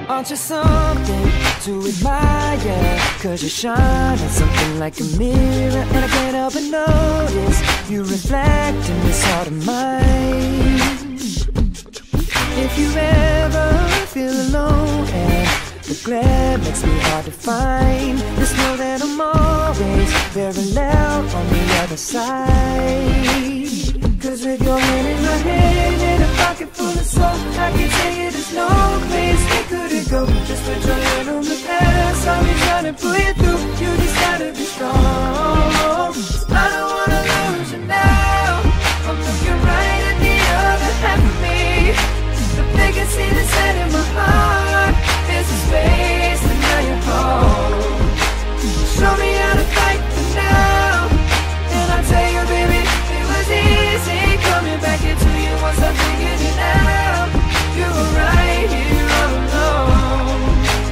Aren't you something to admire? Cause you shine at something like a mirror, and I can't help but notice you reflect in this heart of mine. If you ever feel alone and the glare makes me hard to find, just know that I'm always very loud on the other side. Cause with your hand in my hand and a pocket full of soul, I can tell you there's no place we couldn't go. Just put your hand on the past, I'll be trying to pull you through. You just gotta be strong. I don't wanna lose you now. I'm looking right at the other half of me. The vacancy that's set in my heart is a space, and now you're home. Show me how to fight for now, and I'll tell you, baby, it was easy coming back into you once I figured it out. You were right here all alone.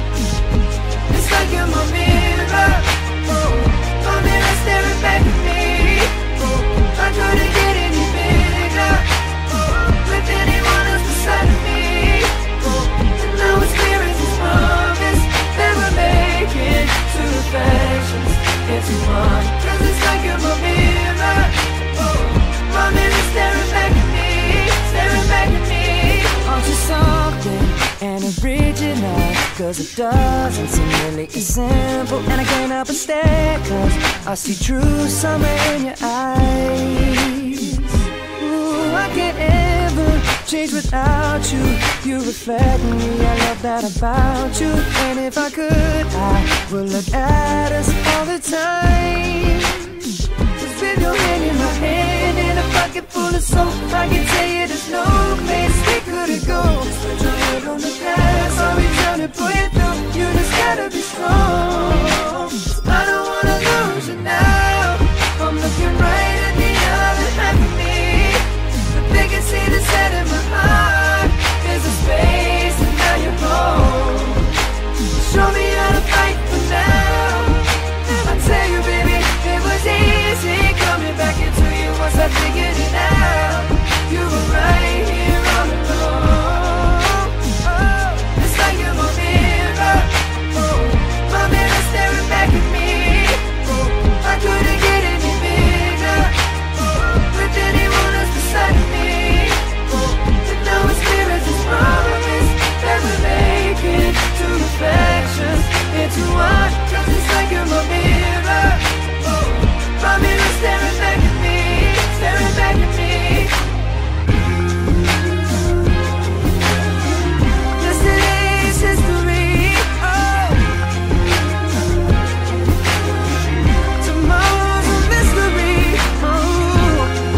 It's like you're my mirror, oh, my mirror staring back at me. Oh, I couldn't get any bigger, oh, with anyone else beside of me. Oh, and now it's clear as this promise that we're making two reflections into one. Cause it's like you're my mirror, oh, my mirror staring back at me, staring back at me. Aren't you something and original? Cause it doesn't seem really as simple, and I can't help but stare, cause I see true summer in your eyes. Ooh, I can't ever change without you. You reflect me, I love that about you. And if I could, I would look at us all the time. Just with your hand in my hand and a pocket full of soap, I can tell you there's no place we couldn't go. Just put your head on the past, I'll be trying to pull you through. You just gotta be strong. I don't wanna lose you now. I'm looking right at the other half of me. The vacancy that's set in my heart is a space, and now you're home. Show me how to fight for now. I tell you, baby, it was easy coming back into you once I figured it out. You were right here all along. Oh, it's like you're my mirror, oh, my mirror staring back at me. Oh, I couldn't get any bigger, oh, with anyone else beside of me. Oh, and now it's clear as this promise that we're making two reflections into one. Cause it's like you're my mirror, oh, my mirror staring back at me, staring back at me. Yesterday's history, oh, tomorrow's a mystery, oh.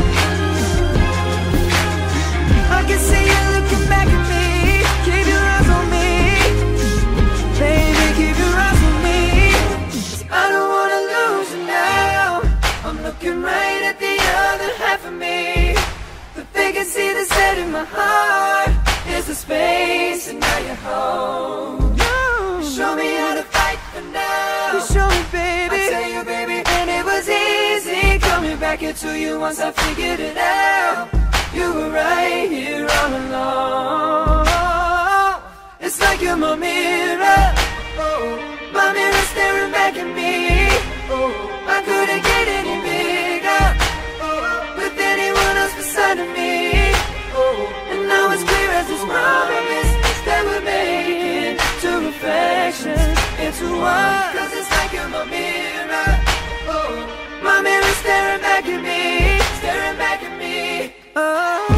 I can see you looking back at me. Keep your eyes on me, baby, keep your eyes on me. 'Cause I don't wanna lose you now. I'm looking right at the other half of me. The vacancy that's set in my heart is the space, and now you're home. You show me how to fight for now. You show me, baby. I tell you, baby, and it was easy coming back into you once I figured it out. You were right here all along. It's like you're my mirror, oh, my mirror staring back at me. Oh, I couldn't get any bigger, oh, with anyone else beside of me. Oh, and now it's clear as this promise that we're making two reflections into one. Cause it's like you're my mirror, oh, my mirror staring back at me, staring back at me. Oh.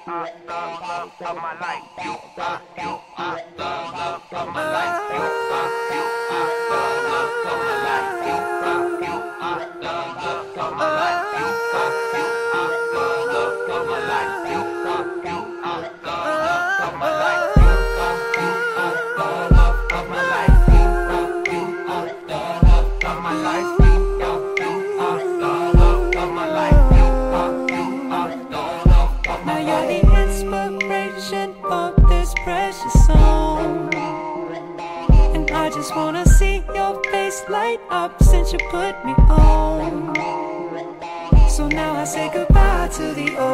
are the love of my life. You are the love of my life. You are the love of my life. You are the love of my life. You are the love of my life. You are the love of my life. You are the love of my life. You are the love of my life. You are the love of my life. You are the love of my life. Now you're the inspiration for this precious song, and I just wanna see your face light up since you put me on. So now I say goodbye to the